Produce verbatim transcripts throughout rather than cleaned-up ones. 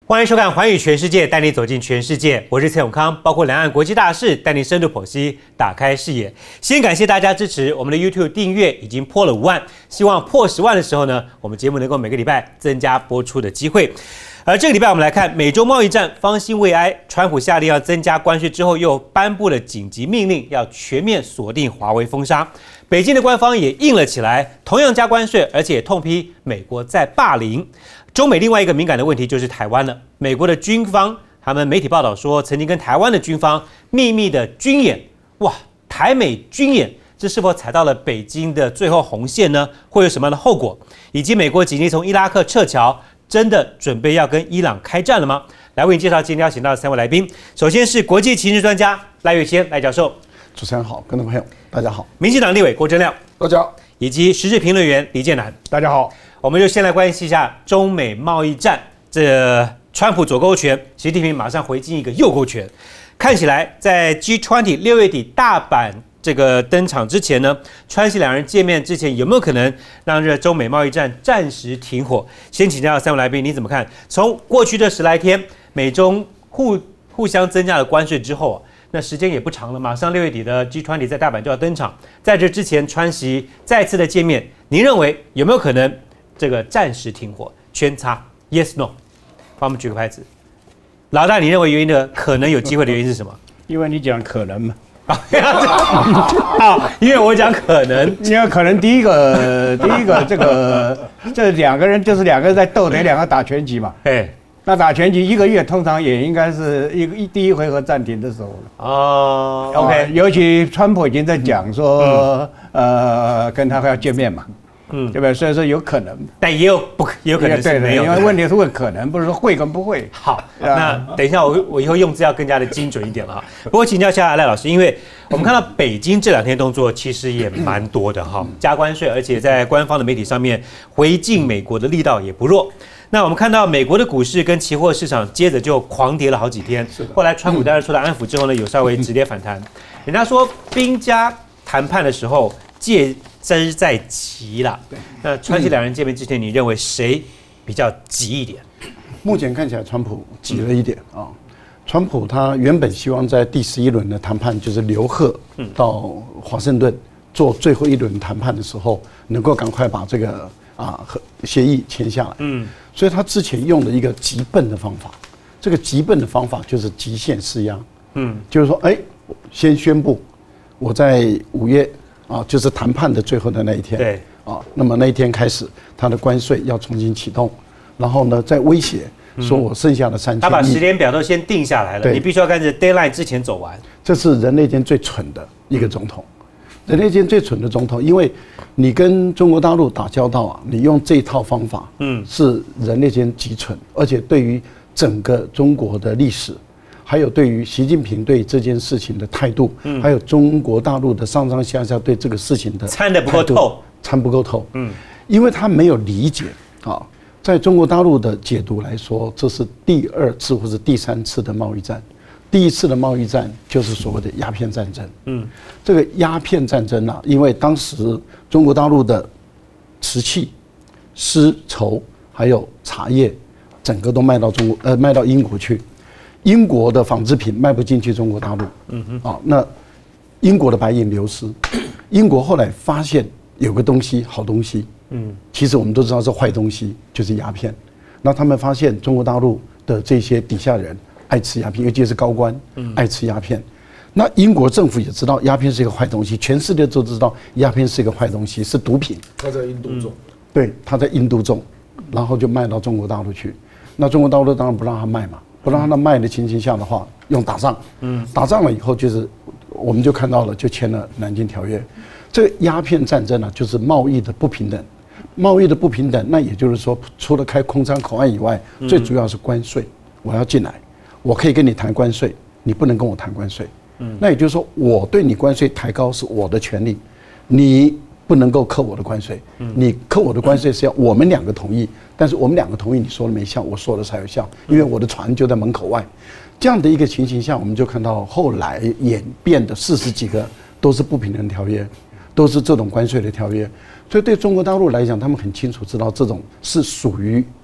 欢迎收看《寰宇全世界》，带你走进全世界。我是蔡永康，包括两岸国际大事，带你深度剖析，打开视野。先感谢大家支持我们的 YouTube 订阅，已经破了五万，希望破十万的时候呢，我们节目能够每个礼拜增加播出的机会。而这个礼拜我们来看美洲贸易战方兴未艾，川普下令要增加关税之后，又颁布了紧急命令，要全面锁定华为封杀。北京的官方也硬了起来，同样加关税，而且也痛批美国在霸凌。中美另外一个敏感的问题就是台湾了。美国的军方，他们媒体报道说，曾经跟台湾的军方秘密的军演，哇，台美军演，这是否踩到了北京的最后红线呢？会有什么样的后果？以及美国紧急从伊拉克撤侨，真的准备要跟伊朗开战了吗？来为你介绍今天邀请到的三位来宾。首先是国际情势专家赖岳谦赖教授， 主持人好，观众朋友大家好。 民进党立委郭正亮， 大家好。 以及时事评论员李建南， 大家好。 我们就先来关心一下中美贸易战，这川普左勾拳，习近平马上回敬一个右勾拳。看起来在 G二十 六月底大阪这个登场之前呢，川西两人见面之前有没有可能让这中美贸易战暂时停火？先请教三位来宾，你怎么看？从过去这十来天，美中互互相增加了关税之后啊，那时间也不长了，马上六月底的 G二十 在大阪就要登场。在这之前，川习再次的见面，您认为有没有可能这个暂时停火？圈叉 ，Yes No， 帮我们举个牌子。老大，你认为原因的可能有机会的原因是什么？ 因为你讲可能嘛。 啊，因为我讲可能， 因为可能第一个，第一个这个这两个人就是两个人在斗，得两个打拳击嘛。哎。那打拳击一个月，通常也应该是一个一第一回合暂停的时候了。 哦 ，OK， 尤其川普已经在讲说，嗯、呃，跟他要见面嘛，嗯，对不对？所以说有可能， 但也有不，也有可能是没有。 因为问题是问可能，不是说会跟不会。 好，那等一下我我以后用字要更加的精准一点了哈。不过请教一下赖老师，因为我们看到北京这两天动作其实也蛮多的哈，加关税，而且在官方的媒体上面回敬美国的力道也不弱。那我们看到美国的股市跟期货市场接着就狂跌了好几天，后来川普当然出来安抚之后呢，有稍微止跌反弹。人家说兵家谈判的时候借之在急啦。那川西两人见面之前，你认为谁比较急一点？ 目前看起来川普急了一点啊。川普他原本希望在第十一轮的谈判，就是刘鹤到华盛顿做最后一轮谈判的时候，能够赶快把这个啊协议签下来。嗯。所以他之前用的一个极笨的方法，这个极笨的方法就是极限施压，嗯，就是说，哎，先宣布我在五月啊，就是谈判的最后的那一天， 对， 啊，那么那一天开始，他的关税要重新启动，然后呢，再威胁说我剩下的三千亿， 他把时间表都先定下来了，你必须要赶着 deadline 之前走完。 这是人类间最蠢的一个总统。人类间最蠢的总统，因为你跟中国大陆打交道啊，你用这套方法，嗯，是人类间极蠢，而且对于整个中国的历史，还有对于习近平对这件事情的态度，嗯，还有中国大陆的上上下下对这个事情的参得不够透， 参不够透，嗯，因为他没有理解啊，在中国大陆的解读来说，这是第二次或是第三次的贸易战。第一次的贸易战就是所谓的鸦片战争。嗯，这个鸦片战争啊，因为当时中国大陆的瓷器、丝绸还有茶叶，整个都卖到中国呃卖到英国去，英国的纺织品卖不进去中国大陆。嗯哼，啊，那英国的白银流失，英国后来发现有个东西好东西，嗯，其实我们都知道是坏东西，就是鸦片。那他们发现中国大陆的这些底下人爱吃鸦片，尤其是高官，爱吃鸦片。那英国政府也知道鸦片是一个坏东西，全世界都知道鸦片是一个坏东西，是毒品。 他在印度种， 对，他在印度种，然后就卖到中国大陆去。那中国大陆当然不让他卖嘛，不让他卖的情形下的话，用打仗，嗯，打仗了以后就是我们就看到了，就签了南京条约。这个鸦片战争呢，就是贸易的不平等。贸易的不平等，那也就是说，除了开空仓口岸以外，最主要是关税。我要进来，我可以跟你谈关税，你不能跟我谈关税。那也就是说，我对你关税抬高是我的权利，你不能够扣我的关税。你扣我的关税是要我们两个同意，但是我们两个同意，你说了没效，我说了才有效，因为我的船就在门口外。这样的一个情形下，我们就看到后来演变的四十几个都是不平等条约，都是这种关税的条约。所以对中国大陆来讲，他们很清楚知道这种是属于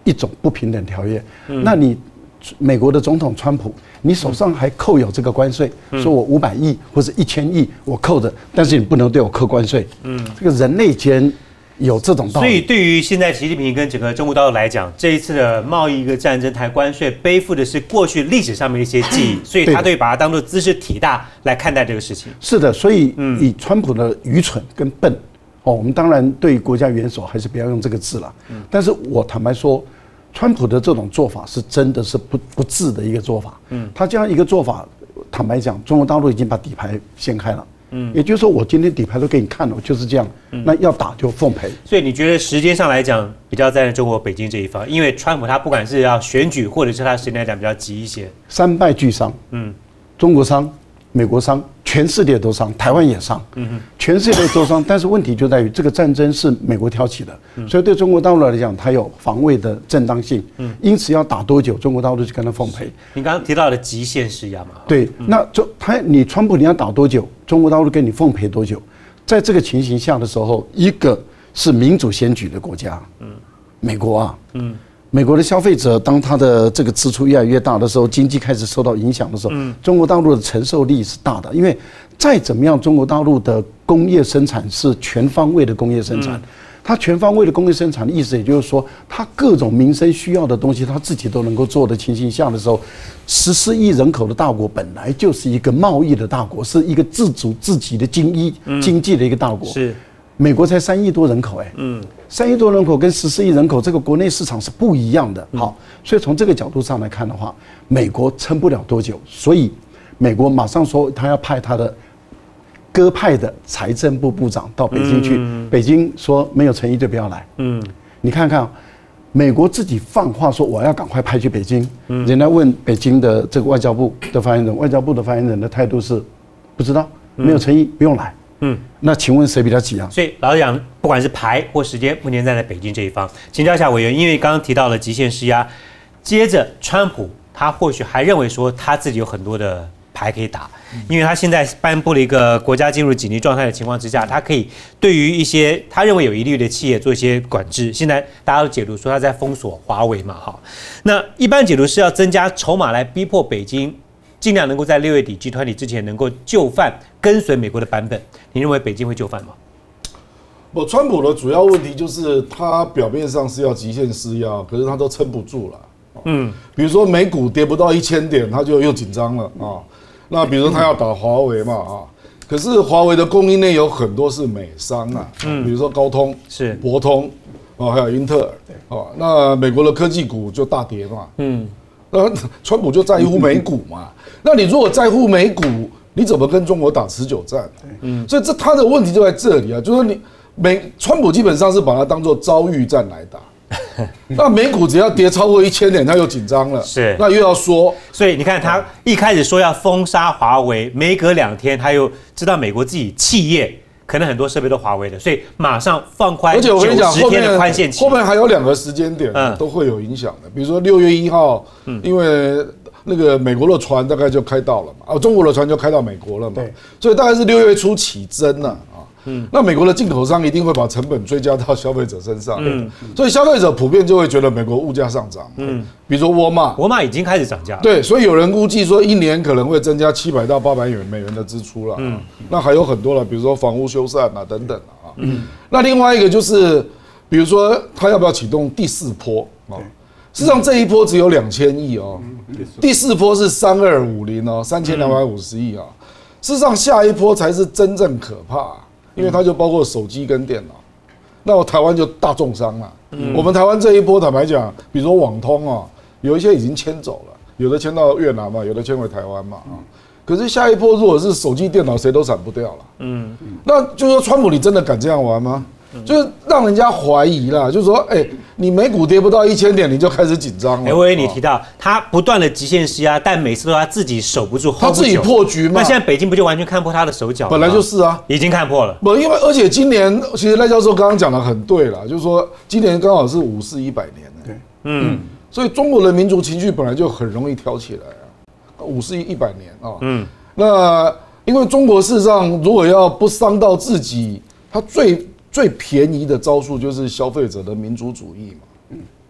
一种不平等条约。嗯、那你美国的总统川普，你手上还扣有这个关税，嗯、说我五百亿或者一千亿我扣着，但是你不能对我扣关税。嗯，这个人类间有这种道理。 所以对于现在习近平跟整个中国大陆来讲，这一次的贸易一个战争谈关税，背负的是过去历史上面的一些记忆，所以他对把它当作姿势体大来看待这个事情。 是的，所以以川普的愚蠢跟笨，哦，我们当然对国家元首还是不要用这个字了。但是我坦白说，川普的这种做法是真的是不不智的一个做法。嗯，他这样一个做法，坦白讲，中国大陆已经把底牌掀开了。嗯，也就是说，我今天底牌都给你看了，我就是这样。嗯、那要打就奉陪。 所以你觉得时间上来讲，比较站在中国北京这一方，因为川普他不管是要选举，或者是他时间来讲比较急一些。 三败俱伤。嗯，中国伤，美国伤，全世界都伤，台湾也伤。嗯哼，全世界都伤。但是问题就在于，这个战争是美国挑起的，嗯、所以对中国大陆来讲，它有防卫的正当性。嗯，因此要打多久，中国大陆就跟他奉陪。 你刚刚提到的极限施压嘛？ 对，嗯、那就他你川普你要打多久？中国大陆跟你奉陪多久？在这个情形下的时候，一个是民主选举的国家，嗯，美国啊，嗯，美国的消费者当他的这个支出越来越大的时候，经济开始受到影响的时候，嗯，中国大陆的承受力是大的，因为再怎么样，中国大陆的工业生产是全方位的工业生产。嗯，它全方位的工业生产的意思，也就是说，它各种民生需要的东西，它自己都能够做的情形下的时候，十四亿人口的大国本来就是一个贸易的大国，是一个自主自给的经济经济的一个大国。是，美国才三亿多人口，哎，嗯，三亿多人口跟十四亿人口，这个国内市场是不一样的。好，所以从这个角度上来看的话，美国撑不了多久，所以美国马上说他要派他的鸽派的财政部部长到北京去，嗯、北京说没有诚意就不要来。嗯，你看看，美国自己放话说我要赶快派去北京，嗯、人家问北京的这个外交部的发言人，外交部的发言人的态度是不知道，没有诚意，不用来。嗯，那请问谁比较急啊？ 所以老实讲，不管是牌或时间，目前站在北京这一方。请教一下委员，因为刚刚提到了极限施压，接着川普他或许还认为说他自己有很多的牌可以打，因为他现在颁布了一个国家进入紧急状态的情况之下，他可以对于一些他认为有疑虑的企业做一些管制。现在大家都解读说他在封锁华为嘛，哈，那一般解读是要增加筹码来逼迫北京尽量能够在六月底集团体之前能够就范，跟随美国的版本。你认为北京会就范吗？ 不，川普的主要问题就是他表面上是要极限施压，可是他都撑不住了。嗯，比如说美股跌不到一千点，他就又紧张了啊。那比如说他要打华为嘛啊，可是华为的供应链有很多是美商啊，嗯，比如说高通、是博通哦，还有英特尔哦。那美国的科技股就大跌嘛，嗯，那川普就在乎美股嘛。那你如果在乎美股，你怎么跟中国打持久战？嗯，所以这他的问题就在这里啊，就是说你美川普基本上是把它当作遭遇战来打。那美股只要跌超过一千点，他又紧张了，是，那又要说， 所以你看他一开始说要封杀华为，没隔两天他又知道美国自己企业可能很多设备都华为的，所以马上放宽， 而且我跟你讲，后面宽限期， 后面还有两个时间点都会有影响的，比如说六月一号，因为那个美国的船大概就开到了嘛，哦，中国的船就开到美国了嘛，所以大概是六月初起征了。嗯，那美国的进口商一定会把成本追加到消费者身上，嗯，所以消费者普遍就会觉得美国物价上涨，嗯，比如说沃尔玛， 沃尔玛已经开始涨价了， 对，所以有人估计说一年可能会增加七百到八百元美元的支出了，嗯，那还有很多了，比如说房屋修缮啊等等啊，嗯，那另外一个就是，比如说他要不要启动第四波啊？事实上这一波只有两千亿哦，第四波是三二五零哦，三千两百五十亿啊，事实上下一波才是真正可怕。因为它就包括手机跟电脑，那我台湾就大重伤了。嗯、我们台湾这一波坦白讲，比如说网通啊，有一些已经迁走了，有的迁到越南嘛，有的迁回台湾嘛啊。可是下一波如果是手机、电脑，谁都闪不掉了。嗯，那就是说，川普你真的敢这样玩吗？就是让人家怀疑啦，就是说，哎、欸，你美股跌不到一千点，你就开始紧张了。 哎，我以为你提到他不断的极限施压，但每次都他自己守不住， 他自己破局嘛。 那现在北京不就完全看破他的手脚？ 本来就是啊， 已经看破了。 不，因为而且今年其实赖教授刚刚讲的很对了，就是说今年刚好是五四一百年呢。对，嗯，所以中国的民族情绪本来就很容易挑起来啊，五四一百年啊，嗯，那因为中国事实上如果要不伤到自己，他最最便宜的招数就是消费者的民族主义嘛，嗯，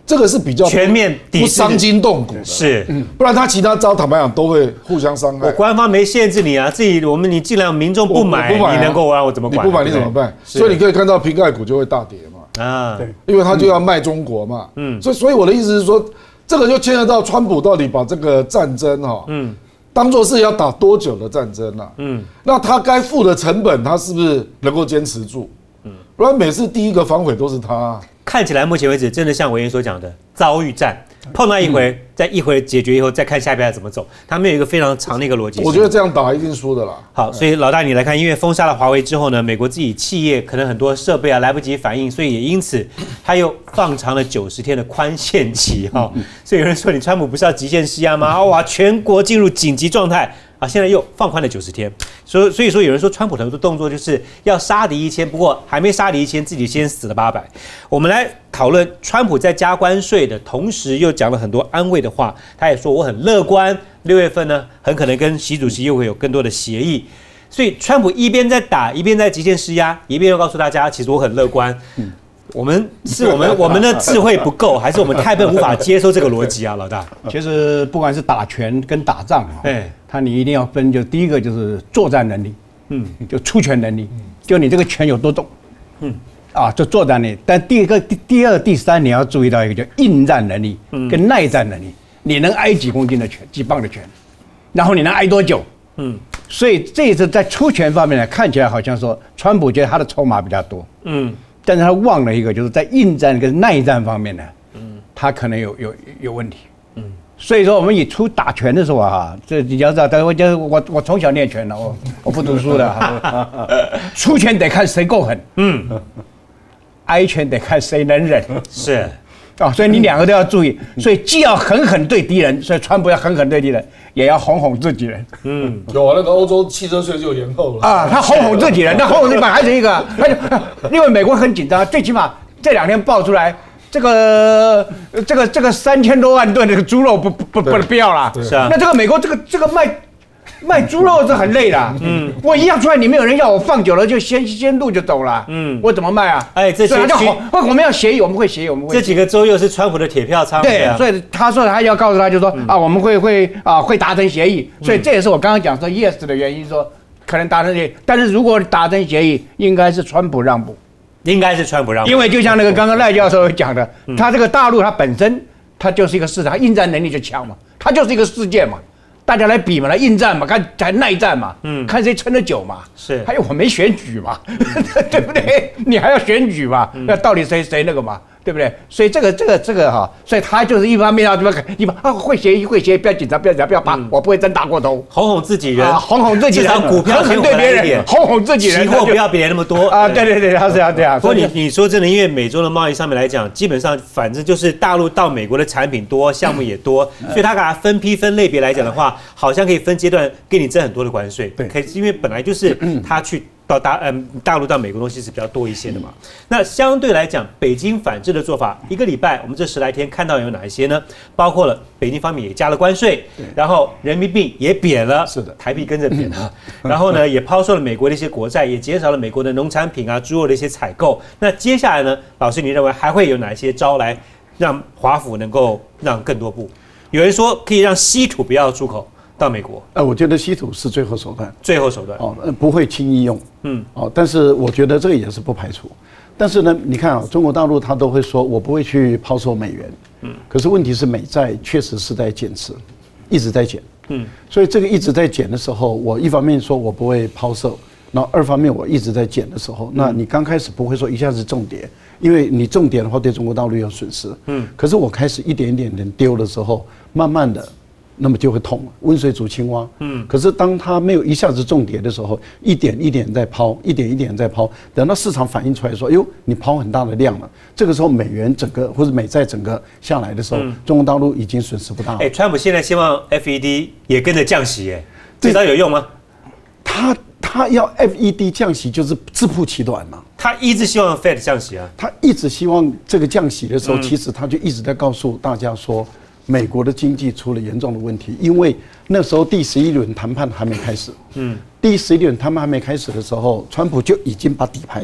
这个是比较全面抵制不伤筋动骨的， 是， 嗯，不然他其他招坦白讲都会互相伤害。 我官方没限制你啊，自己我们你既然民众不买， 不买、啊、 你能够让我怎么管？ 你不买你怎么办？所以你可以看到瓶盖股就会大跌嘛，啊，对，因为他就要卖中国嘛，嗯，所以所以我的意思是说，这个就牵涉到川普到底把这个战争哈，嗯，当做是要打多久的战争啊，嗯，那他该付的成本，他是不是能够坚持住？嗯，不然每次第一个反悔都是他、啊。 看起来目前为止，真的像委员所讲的遭遇战，碰到一回，嗯、在一回解决以后，再看下一步要怎么走。他们有一个非常长的一个逻辑。 我觉得这样打一定输的啦。 好，所以老大你来看，因为封杀了华为之后呢，美国自己企业可能很多设备啊来不及反应，所以也因此他又放长了九十天的宽限期哈、哦。所以有人说你川普不是要极限施压吗？哇，全国进入紧急状态。啊，现在又放宽了九十天，所以所以说有人说川普很多动作就是要杀敌一千，不过还没杀敌一千，自己先死了八百。我们来讨论川普在加关税的同时，又讲了很多安慰的话。他也说我很乐观，六月份呢很可能跟习主席又会有更多的协议。所以川普一边在打，一边在极限施压，一边又告诉大家，其实我很乐观。嗯我们是我们我们的智慧不够，还是我们太笨无法接受这个逻辑啊，老大？ 其实不管是打拳跟打仗啊，对，他你一定要分，就第一个就是作战能力，嗯，就出拳能力，就你这个拳有多重，嗯，啊，就作战能力。但第一个、第第二、第三，你要注意到一个叫应战能力跟耐战能力，你能挨几公斤的拳，几磅的拳，然后你能挨多久？嗯，所以这一次在出拳方面呢，看起来好像说川普觉得他的筹码比较多，嗯。但是他忘了一个，就是在应战跟耐战方面呢，嗯，他可能有有有问题，嗯，所以说我们以出打拳的时候啊，这你要知道，我就是我我从小练拳的，我我不读书的，出拳得看谁够狠，嗯，挨拳得看谁能忍， 是。 啊、哦，所以你两个都要注意，所以既要狠狠对敌人，所以川普要狠狠对敌人，也要哄哄自己人。 嗯，有啊，那个欧洲汽车税就延后了啊，他哄哄自己人，那哄哄自己人还是一个，他就因为美国很紧张，最起码这两天爆出来，这个这个这个三千多万吨这个猪肉不不不不不要了， 是啊， 那这个美国这个这个卖。卖猪肉是很累的，嗯，我一样出来，你没有人要，我放久了就先先路就走了，嗯，我怎么卖啊？ 哎，这些就好，我们要协议，我们会协议，我们会。 这几个州又是川普的铁票仓， 对，所以他说他要告诉他，就说啊，我们会会啊会达成协议，所以这也是我刚刚讲说 yes 的原因，说可能达成协议，但是如果达成协议，应该是川普让步， 应该是川普让步， 因为就像那个刚刚赖教授讲的，他这个大陆它本身它就是一个市场，应战能力就强嘛，它就是一个世界嘛。大家来比嘛，来应战嘛，看才耐战嘛，嗯，看谁撑得久嘛。是，还有我没选举嘛，对不对？你还要选举嘛？那到底谁谁那个嘛？对不对？所以这个这个这个哈，所以他就是一方面要怎么一方啊会协议会协议，不要紧张，不要紧张，不要怕，我不会真打过头， 哄哄自己人， 哄哄自己人， 至少股票先对别人，哄哄自己人， 期货不要比人那么多啊。对对对，他是要这样。 不过你你说真的，因为美洲的贸易上面来讲，基本上反正就是大陆到美国的产品多，项目也多，所以他给它分批分类别来讲的话，好像可以分阶段给你征很多的关税。对，可以，因为本来就是他去。到大嗯大陆到美国东西是比较多一些的嘛，那相对来讲，北京反制的做法，一个礼拜我们这十来天看到有哪一些呢？包括了北京方面也加了关税，然后人民币也贬了，是的，台币跟着贬了，然后呢也抛售了美国的一些国债，也减少了美国的农产品啊、猪肉的一些采购。那接下来呢，老师你认为还会有哪一些招来让华府能够让更多步？有人说可以让稀土不要出口到美国， 呃，我觉得稀土是最后手段， 最后手段哦，不会轻易用，嗯，哦，但是我觉得这个也是不排除。但是呢，你看啊，中国大陆他都会说我不会去抛售美元，嗯，可是问题是美债确实是在减持，一直在减，嗯，所以这个一直在减的时候，我一方面说我不会抛售，然后二方面我一直在减的时候，那你刚开始不会说一下子重跌，因为你重跌的话对中国大陆有损失，嗯，可是我开始一点一点点丢的时候，慢慢的。那么就会痛了，温水煮青蛙。嗯，可是当它没有一下子重跌的时候，一点一点在抛，一点一点在抛，等到市场反应出来说，哎呦，你抛很大的量了，这个时候美元整个或者美债整个下来的时候，嗯、中国大陆已经损失不大了。 哎，川普现在希望 F E D 也跟着降息，哎，这招有用吗？ 他他要 F E D 降息就是自曝其短嘛。 他一直希望 Fed 降息啊， 他一直希望这个降息的时候，嗯、其实他就一直在告诉大家说。美国的经济出了严重的问题，因为那时候第十一轮谈判还没开始。嗯，第十一轮谈判还没开始的时候，川普就已经把底牌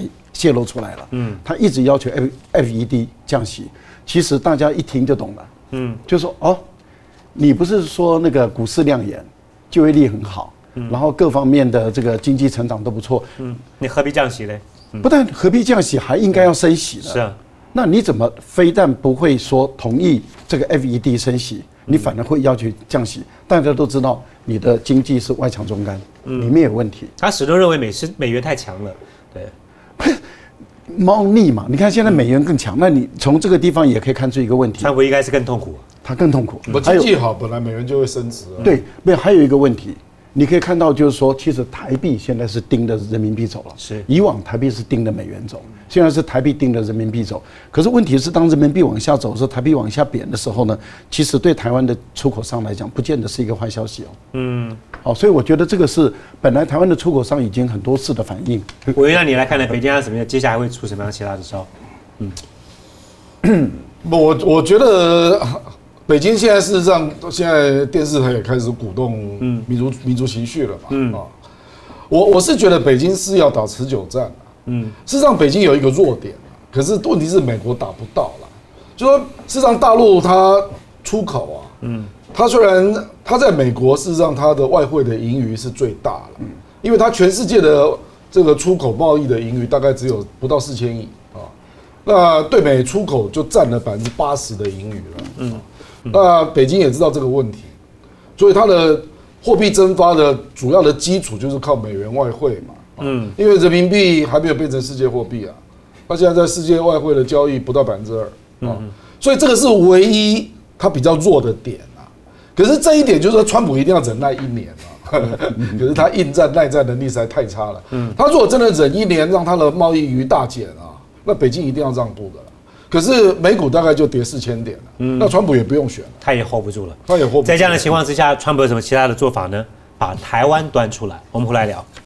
泄露出来了。嗯，他一直要求 F F E D 降息，其实大家一听就懂了。嗯，就说哦，你不是说那个股市亮眼，就业率很好，嗯、然后各方面的这个经济成长都不错。 嗯，你何必降息呢？ 嗯、不但何必降息，还应该要升息呢。 是啊。 那你怎么非但不会说同意这个 F E D 升息，你反而会要求降息？大家都知道你的经济是外强中干，里面有问题。 他始终认为美是美元太强了，对， 猫腻嘛。你看现在美元更强，那你从这个地方也可以看出一个问题。 川普应该是更痛苦， 他更痛苦。 我经济好，本来美元就会升值。 对，没有还有一个问题。你可以看到，就是说，其实台币现在是盯着人民币走了。 是， 以往台币是盯着美元走，现在是台币盯着人民币走。可是问题是，当人民币往下走的时候，台币往下贬的时候呢，其实对台湾的出口商来讲，不见得是一个坏消息哦。嗯，好，所以我觉得这个是本来台湾的出口商已经很多次的反应。 我让你来看呢，北京它什么样，接下来会出什么样其他的招？ 嗯，我我觉得。北京现在事实上，现在电视台也开始鼓动民族、嗯、民族情绪了嘛。嗯、啊，我我是觉得北京是要打持久战、啊、嗯，事实上北京有一个弱点、啊、可是问题是美国打不到了。就说事实上大陆它出口啊，嗯，它虽然它在美国事实上它的外汇的盈余是最大了，嗯，因为它全世界的这个出口贸易的盈余大概只有不到四千亿啊，那对美出口就占了百分之八十的盈余了，嗯。那北京也知道这个问题，所以它的货币增发的主要的基础就是靠美元外汇嘛。嗯，因为人民币还没有变成世界货币啊，它现在在世界外汇的交易不到百分之二啊，所以这个是唯一它比较弱的点啊。可是这一点就是说，川普一定要忍耐一年啊，可是他应战耐战能力实在太差了。嗯，他如果真的忍一年，让他的贸易余大减啊，那北京一定要让步的了。可是美股大概就跌四千点了，嗯，那川普也不用选了， 他也 hold 不住了， 他也 hold 不住。 在这样的情况之下，川普有什么其他的做法呢？把台湾端出来，我们回来聊。